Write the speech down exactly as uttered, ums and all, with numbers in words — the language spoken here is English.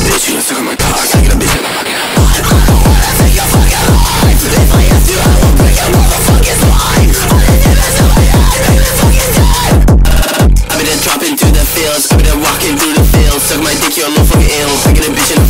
bitch, you done suck on my cock. Take a bitch in the pocket. Take your fucking life. If I have to, I will break your motherfucking spine. All the niggas in my head, make me fucking dead. I've been dropping through the fields, I've been walking through the fields. Suck my dick, you're a little fucking ill. Taking a bitch in